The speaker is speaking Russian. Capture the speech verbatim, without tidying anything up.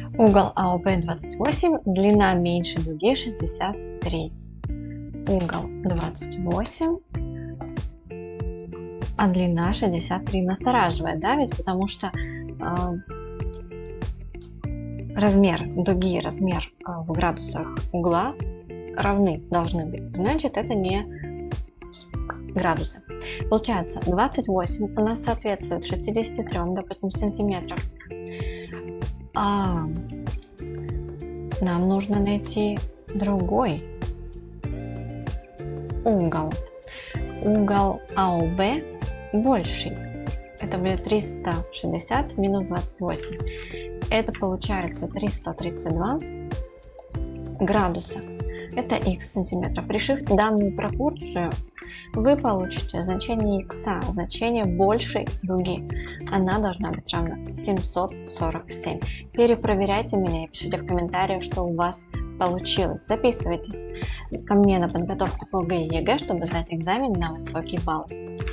Угол АОБ двадцать восемь, длина меньше дуги шестьдесят три. Угол двадцать восемь, а длина шестьдесят три. Настораживает, да, ведь потому что э, размер дуги, размер э, в градусах угла равны должны быть. Значит, это не градусы. Получается, двадцать восемь у нас соответствует шестидесяти трём, допустим, сантиметров. А нам нужно найти другой угол. Угол АОБ больший. Это будет триста шестьдесят минус двадцать восемь. Это получается триста тридцать два градуса. Это х сантиметров. Решив данную пропорцию, вы получите значение х, значение большей дуги. Она должна быть равна семьсот сорок семь. Перепроверяйте меня и пишите в комментариях, что у вас получилось. Записывайтесь ко мне на подготовку по ЕГЭ и ЕГЭ, чтобы сдать экзамен на высокий балл.